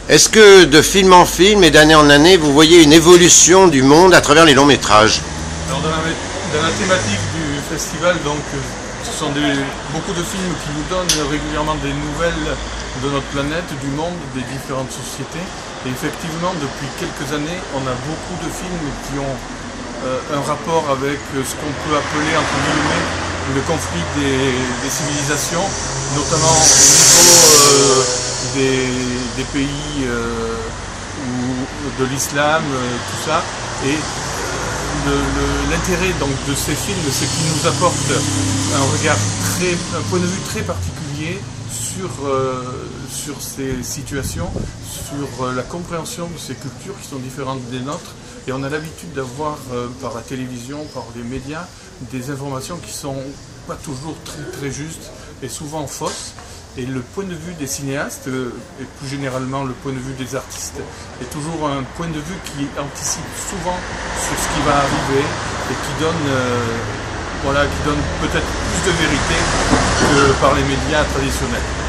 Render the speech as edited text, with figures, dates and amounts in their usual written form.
Est-ce que de film en film et d'année en année, vous voyez une évolution du monde à travers les longs métrages? Alors dans la thématique du festival, donc, ce sont beaucoup de films qui nous donnent régulièrement des nouvelles de notre planète, du monde, des différentes sociétés. Et effectivement, depuis quelques années, on a beaucoup de films qui ont un rapport avec ce qu'on peut appeler, entre guillemets, le conflit des civilisations, notamment au niveau des pays de l'islam, tout ça. Et l'intérêt donc de ces films, c'est qu'ils nous apportent un point de vue très particulier sur ces situations, sur la compréhension de ces cultures qui sont différentes des nôtres. Et on a l'habitude d'avoir par la télévision, par les médias, des informations qui sont pas toujours très justes et souvent fausses. Et le point de vue des cinéastes, et plus généralement le point de vue des artistes, est toujours un point de vue qui anticipe souvent sur ce qui va arriver et qui donne peut-être plus de vérité que par les médias traditionnels.